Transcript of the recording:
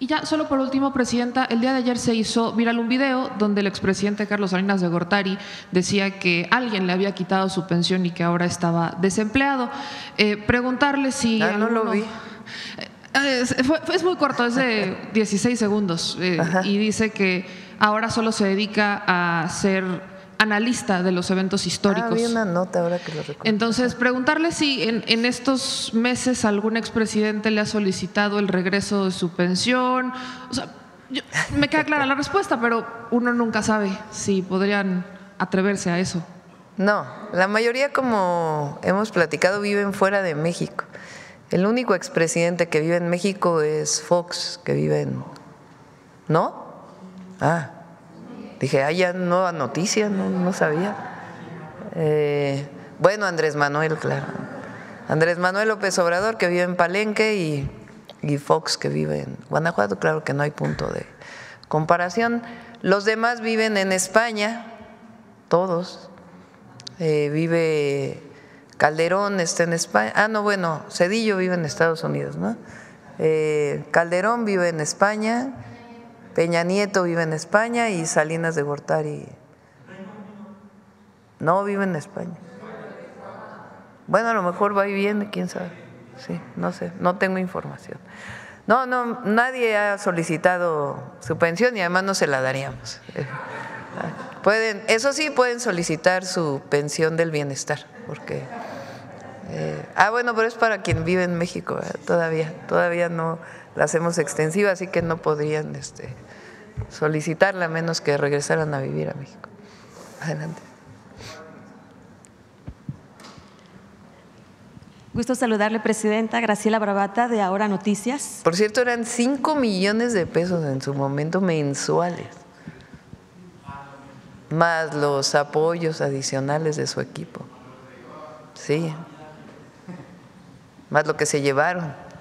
Y ya, solo por último, Presidenta, el día de ayer se hizo viral un video donde el expresidente Carlos Salinas de Gortari decía que alguien le había quitado su pensión y que ahora estaba desempleado. Preguntarle si… no lo vi. Es muy corto, es de 16 segundos y dice que ahora solo se dedica a ser analista de los eventos históricos. Vi una nota ahora que lo recuerdo. Entonces, preguntarle si en estos meses algún expresidente le ha solicitado el regreso de su pensión. O sea, me queda clara la respuesta, pero uno nunca sabe si podrían atreverse a eso. No, la mayoría, como hemos platicado, viven fuera de México. El único expresidente que vive en México es Fox, que vive en… ¿No? Dije, ya nueva noticia, no sabía. Bueno, Andrés Manuel, claro. Andrés Manuel López Obrador, que vive en Palenque, y Fox, que vive en Guanajuato. Claro que no hay punto de comparación. Los demás viven en España, todos. Vive Calderón, está en España. Zedillo vive en Estados Unidos, ¿no? Calderón vive en España. Peña Nieto vive en España y Salinas de Gortari no vive en España. Bueno, a lo mejor va y viene, quién sabe. Sí, no sé, no tengo información. No, nadie ha solicitado su pensión y además no se la daríamos. Eso sí, pueden solicitar su pensión del bienestar, porque… pero es para quien vive en México, todavía no la hacemos extensiva, así que no podrían solicitarla a menos que regresaran a vivir a México. Adelante. Gusto saludarle, Presidenta. Graciela Bravata, de Ahora Noticias. Por cierto, eran 5 millones de pesos en su momento mensuales, más los apoyos adicionales de su equipo. Sí, más lo que se llevaron.